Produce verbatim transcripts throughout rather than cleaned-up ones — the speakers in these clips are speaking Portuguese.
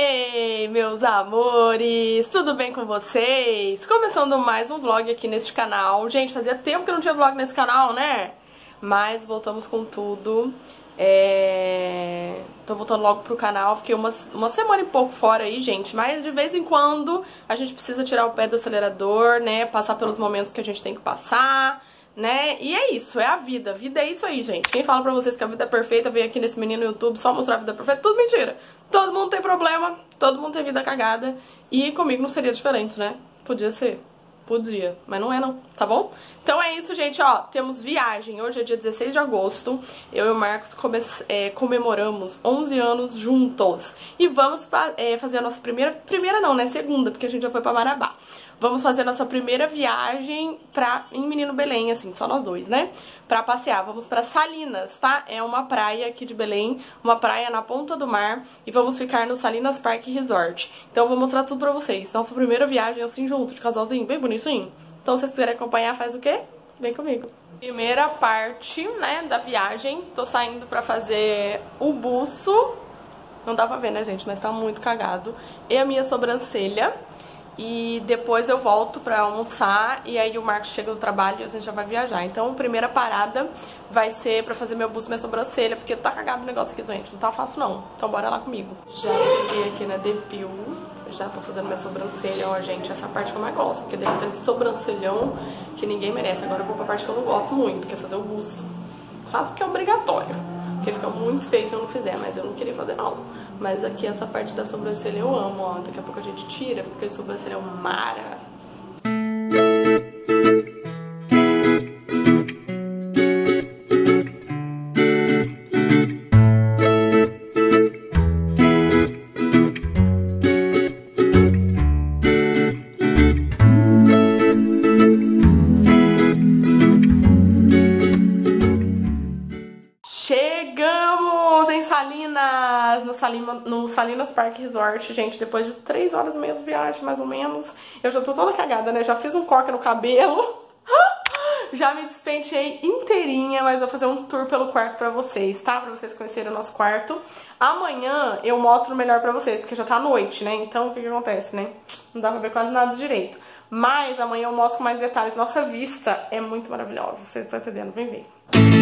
Ei, meus amores, tudo bem com vocês? Começando mais um vlog aqui neste canal. Gente, fazia tempo que não tinha vlog nesse canal, né? Mas voltamos com tudo. É... Tô voltando logo pro canal. Fiquei uma, uma semana e pouco fora aí, gente. Mas de vez em quando a gente precisa tirar o pé do acelerador, né? Passar pelos momentos que a gente tem que passar, né? E é isso, é a vida. A vida é isso aí, gente. Quem fala pra vocês que a vida é perfeita, veio aqui nesse menino no YouTube só mostrar a vida perfeita, tudo mentira. Todo mundo tem problema, todo mundo tem vida cagada. E comigo não seria diferente, né? Podia ser. Podia, mas não é não, tá bom? Então é isso, gente, ó, temos viagem. Hoje é dia dezesseis de agosto, eu e o Marcos come é, comemoramos onze anos juntos. E vamos é, fazer a nossa primeira, primeira não, né, segunda, porque a gente já foi pra Marabá. Vamos fazer a nossa primeira viagem pra, em Menino Belém, assim, só nós dois, né? Pra passear. Vamos pra Salinas, tá? É uma praia aqui de Belém, uma praia na ponta do mar. E vamos ficar no Salinas Park Resort. Então eu vou mostrar tudo pra vocês. Nossa primeira viagem assim junto, de casalzinho, bem bonitinho. Então se vocês quiserem acompanhar, faz o quê? Vem comigo. Primeira parte, né, da viagem. Tô saindo pra fazer o buço. Não dá pra ver, né, gente? Mas tá muito cagado. E a minha sobrancelha. E depois eu volto pra almoçar e aí o Marcos chega do trabalho e a gente já vai viajar. Então a primeira parada vai ser pra fazer meu buço e minha sobrancelha, porque tá cagado o negócio aqui, gente, não tá fácil não. Então bora lá comigo. Já cheguei aqui na Depil, já tô fazendo minha sobrancelha, ó, gente, essa parte que eu mais gosto, porque deve ter esse sobrancelhão que ninguém merece. Agora eu vou pra parte que eu não gosto muito, que é fazer o buço. Quase porque é obrigatório, porque fica muito feio se eu não fizer, mas eu não queria fazer não. Mas aqui essa parte da sobrancelha eu amo, ó. Daqui a pouco a gente tira, porque a sobrancelha é um mara. Chegamos em Salinas, no, Salima, no Salinas Park Resort, gente, depois de três horas e meia de viagem, mais ou menos. Eu já tô toda cagada, né? Já fiz um coque no cabelo, já me despenteei inteirinha, mas vou fazer um tour pelo quarto pra vocês, tá? Pra vocês conhecerem o nosso quarto. Amanhã eu mostro melhor pra vocês, porque já tá noite, né? Então o que que acontece, né? Não dá pra ver quase nada direito. Mas amanhã eu mostro com mais detalhes. Nossa vista é muito maravilhosa, vocês estão entendendo? Vem ver.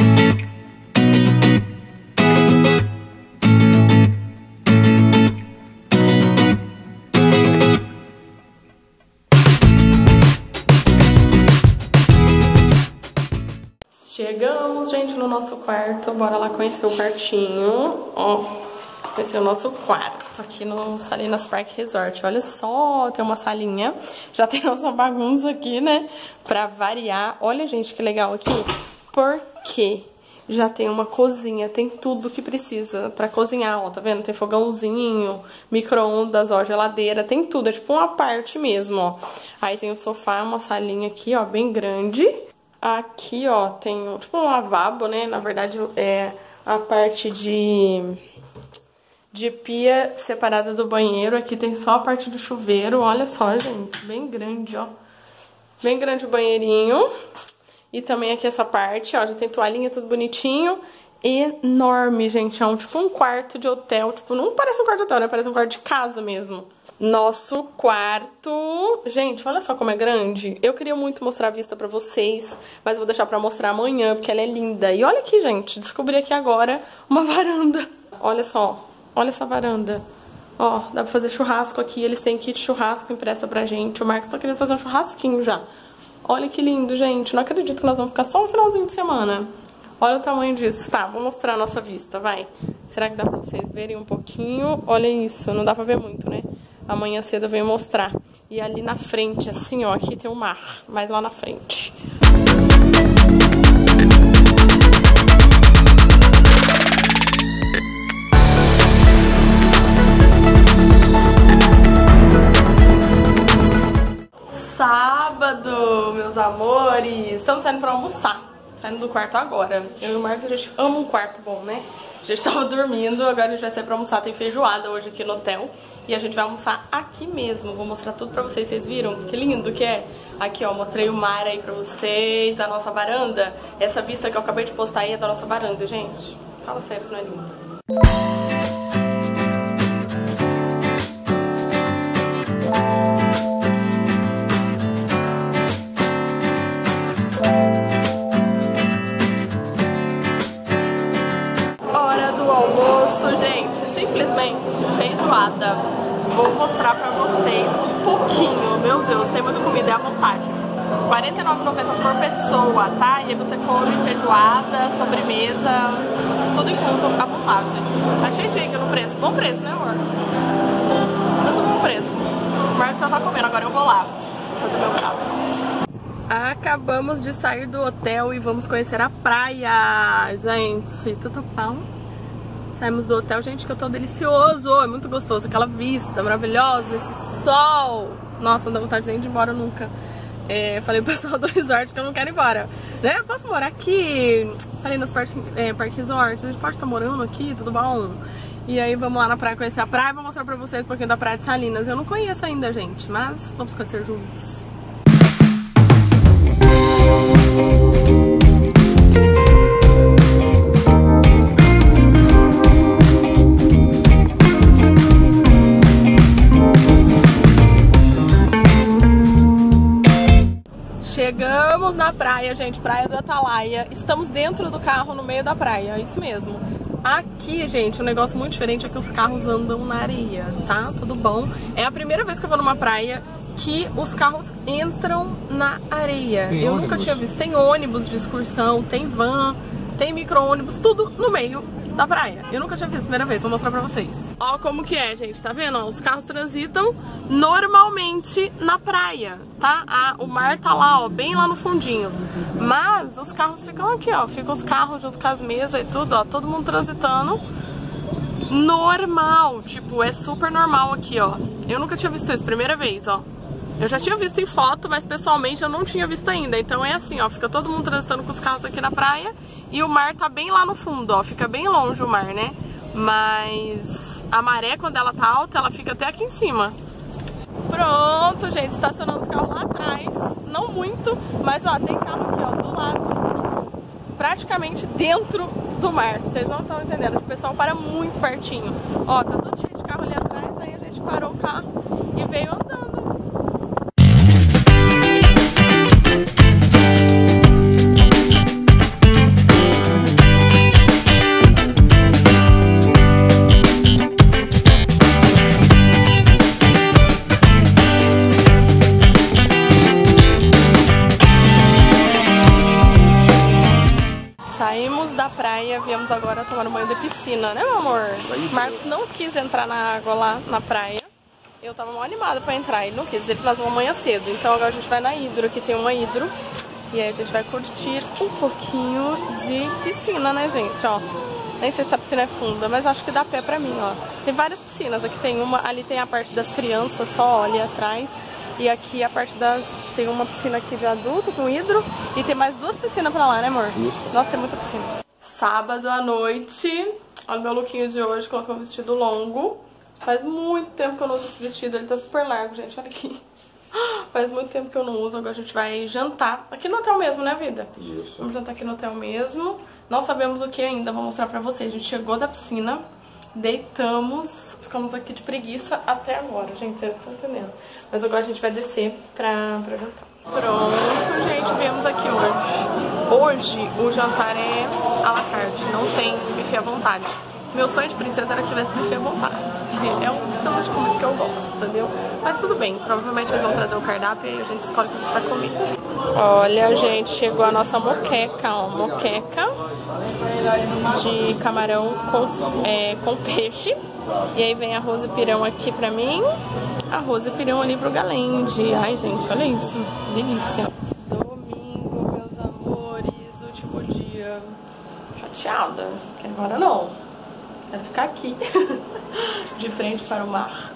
Chegamos, gente, no nosso quarto. Bora lá conhecer o quartinho. Ó, conhecer o nosso quarto aqui no Salinas Park Resort. Olha só, tem uma salinha. Já tem nossa bagunça aqui, né? Pra variar. Olha, gente, que legal aqui. Porque já tem uma cozinha, tem tudo que precisa pra cozinhar, ó, tá vendo? Tem fogãozinho, micro-ondas, ó, geladeira, tem tudo. É tipo uma parte mesmo, ó. Aí tem o sofá, uma salinha aqui, ó, bem grande. Aqui, ó, tem tipo um lavabo, né? Na verdade, é a parte de, de pia separada do banheiro. Aqui tem só a parte do chuveiro. Olha só, gente, bem grande, ó. Bem grande o banheirinho. E também aqui essa parte, ó, já tem toalhinha, tudo bonitinho. Enorme, gente, é um, tipo um quarto de hotel. Tipo, não parece um quarto de hotel, né? Parece um quarto de casa mesmo. Nosso quarto... Gente, olha só como é grande. Eu queria muito mostrar a vista pra vocês, mas vou deixar pra mostrar amanhã, porque ela é linda. E olha aqui, gente, descobri aqui agora uma varanda. Olha só, olha essa varanda. Ó, dá pra fazer churrasco aqui. Eles têm kit churrasco, empresta pra gente. O Marcos tá querendo fazer um churrasquinho já. Olha que lindo, gente. Não acredito que nós vamos ficar só um finalzinho de semana. Olha o tamanho disso. Tá, vou mostrar a nossa vista, vai. Será que dá pra vocês verem um pouquinho? Olha isso, não dá pra ver muito, né? Amanhã cedo eu venho mostrar. E ali na frente, assim, ó, aqui tem o mar. Mas lá na frente. Sábado, meus amores. Estamos saindo pra almoçar. Saindo do quarto agora. Eu e o Marcos, a gente ama um quarto bom, né? A gente tava dormindo, agora a gente vai sair pra almoçar. Tem feijoada hoje aqui no hotel. E a gente vai almoçar aqui mesmo. Vou mostrar tudo pra vocês. Vocês viram? Que lindo que é. Aqui, ó, mostrei o mar aí pra vocês. A nossa varanda. Essa vista que eu acabei de postar aí é da nossa varanda, gente. Fala sério, isso não é lindo. feijoada. Vou mostrar pra vocês um pouquinho. Meu Deus, tem muita comida, é à vontade. quarenta e nove reais e noventa centavos por pessoa, tá? E aí você come feijoada, sobremesa, tudo incluso à vontade. Achei dica no preço. Bom preço, né, amor? Muito bom preço. O Marcos já tá comendo, agora eu vou lá fazer meu prato. Acabamos de sair do hotel e vamos conhecer a praia, gente. Tudo bom? Saímos do hotel, gente, que eu tô delicioso. É muito gostoso, aquela vista maravilhosa, esse sol. Nossa, não dá vontade nem de ir embora nunca. É, falei pro pessoal do resort que eu não quero ir embora, né? Posso morar aqui? Salinas Park, é, Park Resort, a gente pode estar morando aqui, tudo bom? E aí vamos lá na praia conhecer a praia. Vou mostrar pra vocês um pouquinho da praia de Salinas. Eu não conheço ainda, gente, mas vamos conhecer juntos. Chegamos na praia, gente, Praia do Atalaia. Estamos dentro do carro, no meio da praia, isso mesmo. Aqui, gente, um negócio muito diferente é que os carros andam na areia, tá? Tudo bom? É a primeira vez que eu vou numa praia que os carros entram na areia. Tem eu ônibus. Nunca tinha visto. Tem ônibus de excursão, tem van, tem micro-ônibus, tudo no meio da praia. Eu nunca tinha visto, primeira vez, vou mostrar pra vocês. Ó como que é, gente, tá vendo? Ó, os carros transitam normalmente na praia, tá? Ah, o mar tá lá, ó, bem lá no fundinho. Mas os carros ficam aqui, ó, ficam os carros junto com as mesas e tudo, ó, todo mundo transitando normal, tipo, é super normal aqui, ó. Eu nunca tinha visto isso, primeira vez, ó. Eu já tinha visto em foto, mas pessoalmente eu não tinha visto ainda. Então é assim, ó, fica todo mundo transitando com os carros aqui na praia e o mar tá bem lá no fundo, ó, fica bem longe o mar, né? Mas a maré, quando ela tá alta, ela fica até aqui em cima. Pronto, gente, estacionamos os carros lá atrás, não muito, mas ó, tem carro aqui, ó, do lado, praticamente dentro do mar. Vocês não estão entendendo, o pessoal para muito pertinho. Ó, tá tudo cheio de carro ali atrás, aí a gente parou o carro e veio andando. Saímos da praia, viemos agora tomar um banho de piscina, né, meu amor? Marcos não quis entrar na água lá na praia. Eu tava mal animada pra entrar, ele não quis, ele nós vamos amanhã cedo. Então agora a gente vai na hidro, aqui tem uma hidro. E aí a gente vai curtir um pouquinho de piscina, né, gente, ó. Nem sei se a piscina é funda, mas acho que dá pé pra mim, ó. Tem várias piscinas, aqui tem uma, ali tem a parte das crianças só, ó, ali atrás. E aqui a parte da... tem uma piscina aqui de adulto com hidro. E tem mais duas piscinas pra lá, né, amor? Isso. Nossa, tem muita piscina. Sábado à noite. Olha o meu lookinho de hoje. Coloquei um vestido longo. Faz muito tempo que eu não uso esse vestido. Ele tá super largo, gente. Olha aqui. Faz muito tempo que eu não uso. Agora a gente vai jantar. Aqui no hotel mesmo, né, vida? Isso. Vamos jantar aqui no hotel mesmo. Não sabemos o que ainda. Vou mostrar pra vocês. A gente chegou da piscina. Deitamos, ficamos aqui de preguiça até agora, gente, vocês estão entendendo. Mas agora a gente vai descer pra, pra jantar. Pronto, gente, viemos aqui hoje. Hoje o jantar é à la carte, não tem buffet à vontade. Meu sonho de princesa era que tivesse buffet à vontade, porque é um estilo de comida que eu gosto, entendeu? Mas tudo bem, provavelmente eles vão trazer o cardápio e aí a gente escolhe o que a gente vai comer. Olha, gente, chegou a nossa moqueca, ó, moqueca de camarão com, é, com peixe. E aí vem arroz e pirão aqui pra mim, arroz e pirão ali pro Galende. Ai, gente, olha isso, delícia. Domingo, meus amores, último dia. Chateada, que agora não. Quero ficar aqui, de frente para o mar.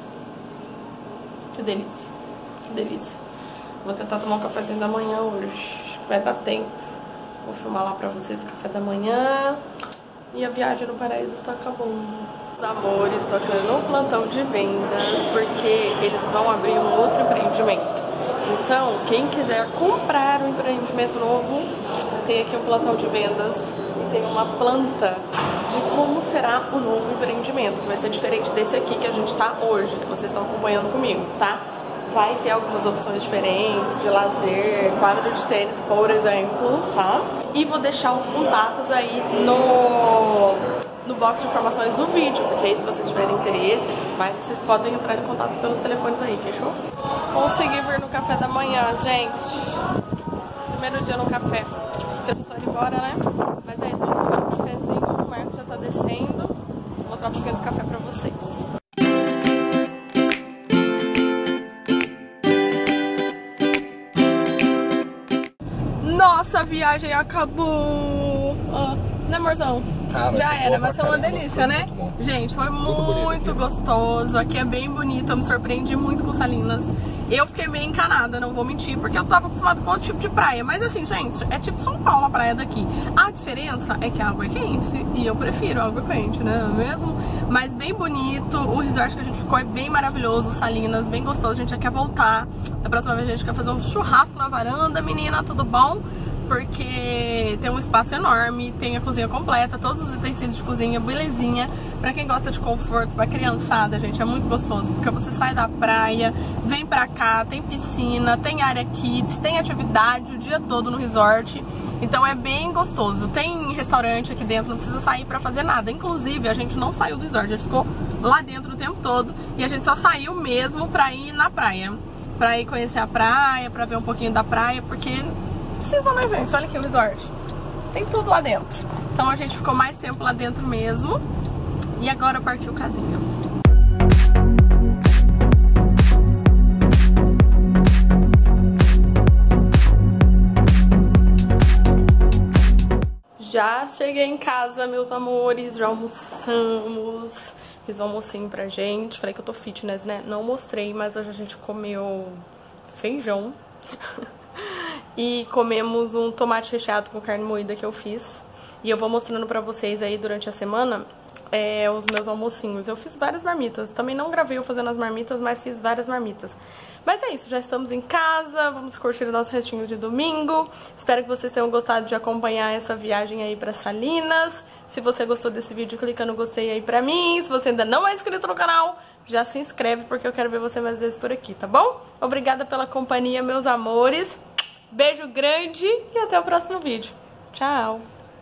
Que delícia, que delícia. Vou tentar tomar um cafezinho da manhã hoje, acho que vai dar tempo. Vou filmar lá pra vocês o café da manhã. E a viagem no paraíso está acabando. Os amores, estou aqui no plantão de vendas, porque eles vão abrir um outro empreendimento. Então, quem quiser comprar um empreendimento novo, tem aqui um plantão de vendas e tem uma planta de como será o novo empreendimento, que vai ser diferente desse aqui que a gente tá hoje, que vocês estão acompanhando comigo, tá? Vai ter algumas opções diferentes de lazer, quadro de tênis, por exemplo, tá? E vou deixar os contatos aí no, no box de informações do vídeo, porque aí se vocês tiverem interesse e tudo mais, vocês podem entrar em contato pelos telefones aí, fechou? Consegui vir no café da manhã, gente. Primeiro dia no café, porque eu já tô indo embora, né? Mas é isso, vamos tomar um cafezinho, o Marcos já tá descendo. Vou mostrar um pouquinho do café pra vocês. Nossa, a viagem acabou! Ah, né, amorzão? Ah, já era, mas foi uma caramba, delícia, foi né? muito Gente, foi muito, muito, muito gostoso. Aqui é bem bonito, eu me surpreendi muito com Salinas. Eu fiquei meio encanada, não vou mentir, porque eu tava acostumada com outro tipo de praia. Mas assim, gente, é tipo São Paulo a praia daqui. A diferença é que a água é quente e eu prefiro água quente, né? Mesmo? Mas bem bonito, o resort que a gente ficou é bem maravilhoso, Salinas, bem gostoso. A gente já quer voltar. Da próxima vez a gente quer fazer um churrasco na varanda, menina, tudo bom? Porque tem um espaço enorme, tem a cozinha completa, todos os utensílios de cozinha, belezinha. Pra quem gosta de conforto, pra criançada, gente, é muito gostoso. Porque você sai da praia, vem pra cá, tem piscina, tem área kids, tem atividade o dia todo no resort. Então é bem gostoso. Tem restaurante aqui dentro, não precisa sair pra fazer nada. Inclusive, a gente não saiu do resort, a gente ficou lá dentro o tempo todo. E a gente só saiu mesmo pra ir na praia. Pra ir conhecer a praia, pra ver um pouquinho da praia, porque... precisa, né, gente? Olha aqui o resort. Tem tudo lá dentro. Então a gente ficou mais tempo lá dentro mesmo. E agora partiu casinha. Já cheguei em casa, meus amores. Já almoçamos. Fiz um almocinho pra gente. Falei que eu tô fitness, né? Não mostrei, mas hoje a gente comeu feijão. E comemos um tomate recheado com carne moída que eu fiz. E eu vou mostrando pra vocês aí durante a semana é, os meus almocinhos. Eu fiz várias marmitas. Também não gravei eu fazendo as marmitas, mas fiz várias marmitas. Mas é isso, já estamos em casa. Vamos curtir o nosso restinho de domingo. Espero que vocês tenham gostado de acompanhar essa viagem aí pra Salinas. Se você gostou desse vídeo, clica no gostei aí pra mim. Se você ainda não é inscrito no canal, já se inscreve, porque eu quero ver você mais vezes por aqui, tá bom? Obrigada pela companhia, meus amores. Beijo grande e até o próximo vídeo. Tchau!